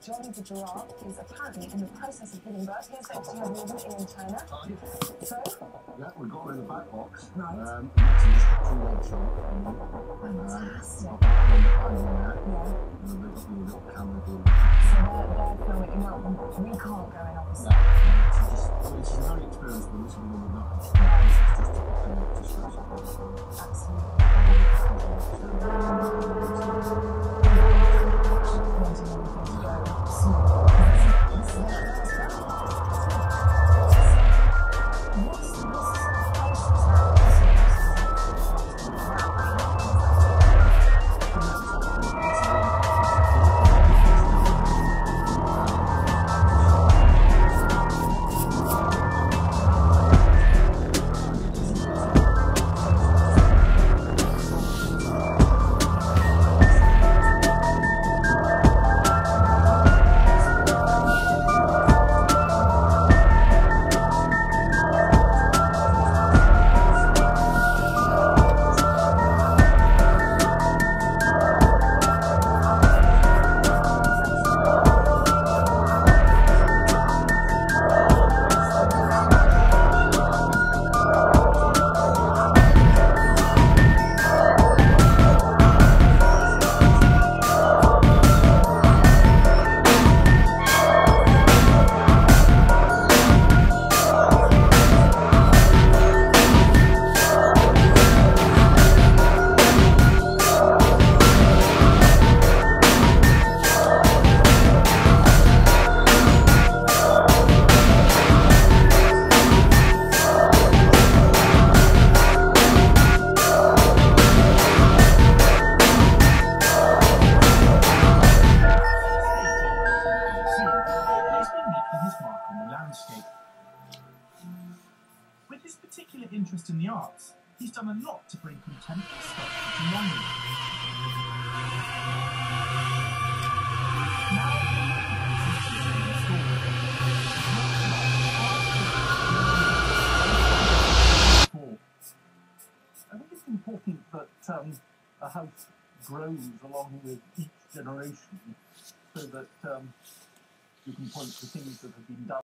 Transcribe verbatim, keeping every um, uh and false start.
Johnny the giraffe is apparently in the process of giving birth. He's said to have been written in China. So? Yeah, we got her in the back box. Right. Um, just two legs on. Fantastic. Um, got the hand in there. Yeah. And they've got the little camera doing. So they're, they're filming. Well, we can't go in, obviously. No, it's just, well, it's a very experienced one. This is the one with nothing. Right. It's just to put them to scratch it. Absolutely. With his particular interest in the arts, he's done a lot to bring contemporary sculpture to London. I think it's important that um, a house grows along with each generation so that um, you can point to things that have been done.